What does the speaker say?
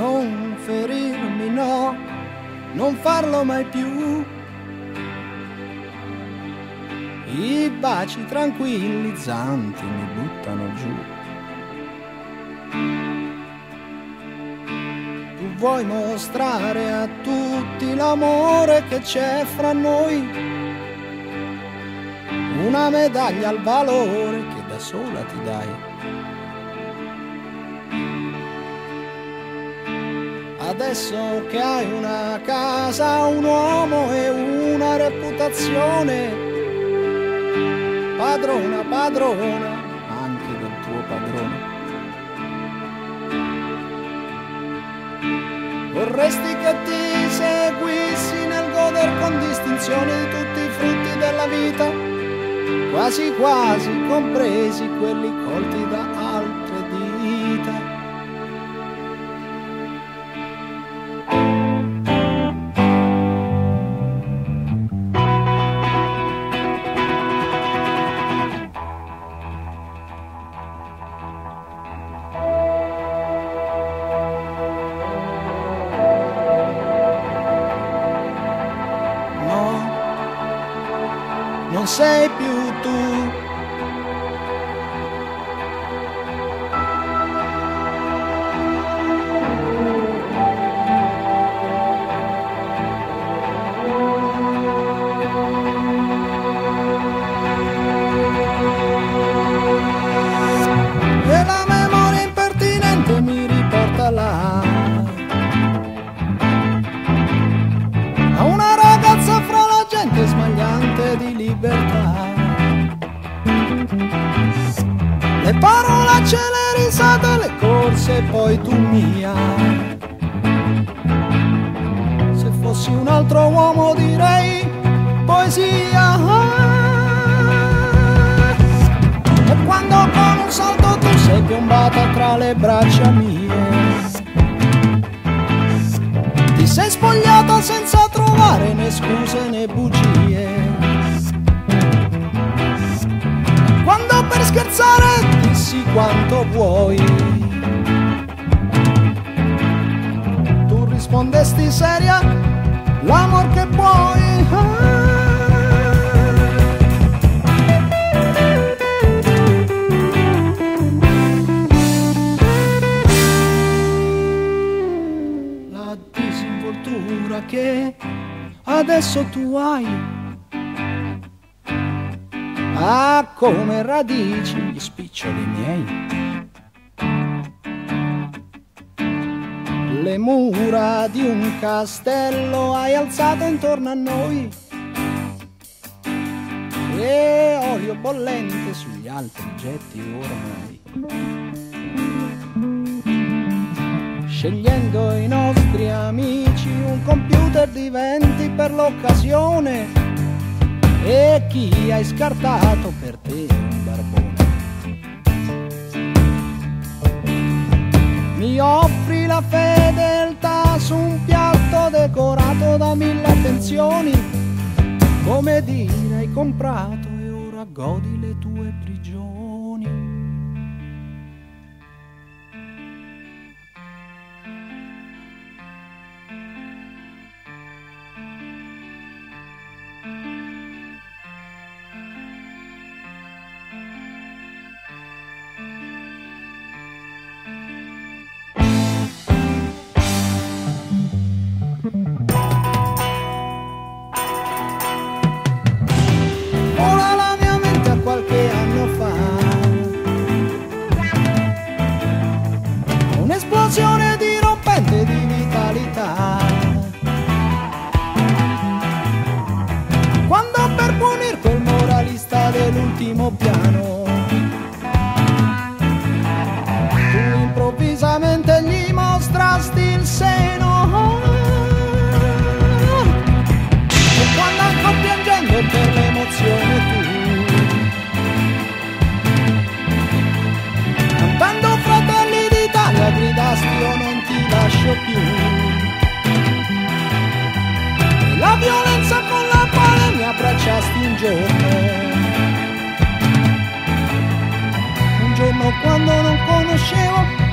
non ferirmi, no, non farlo mai più. I baci tranquillizzanti mi buttano giù. Tu vuoi mostrare a tutti l'amore che c'è fra noi, una medaglia al valore che da sola ti dai. Adesso che hai una casa, un uomo e una reputazione, padrona, padrona anche del tuo padrone. Vorresti che ti seguissi nel goder con distinzione di tutti i frutti della vita, quasi quasi compresi quelli colti da altre dita. Non sei più tu. E la memoria impertinente mi riporta là a una ragazza fra la gente smagliante di libertà. Le parolacce, le risate, le corse, poi tu mia. Se fossi un altro uomo direi poesia. E quando con un salto tu sei piombata tra le braccia mie, ti sei spogliata senza trovare né scuse né bugie. Quando per scherzare dissi quanto vuoi, tu rispondesti seria, l'amor che puoi. La disinvoltura che adesso tu hai ha come radici gli spiccioli miei. Le mura di un castello hai alzato intorno a noi e olio bollente sugli altri getti ormai. Scegliendo i nostri amici un computer di 20 per l'occasione, e chi hai scartato per te un barbone. Mi offri la fedeltà su un piatto decorato da 1000 attenzioni, come dire hai comprato e ora godi le tue prigioni. Vola la mia mente a qualche anno fa, un'esplosione dirompente di vitalità, quando per punir quel moralista dell'ultimo piano tu improvvisamente gli mostrasti il seno. E quando ancora piangendo per l'emozione tu, cantando Fratelli d'Italia, gridasti io non ti lascio più. E la violenza con la quale mi abbracciasti un giorno quando non conoscevo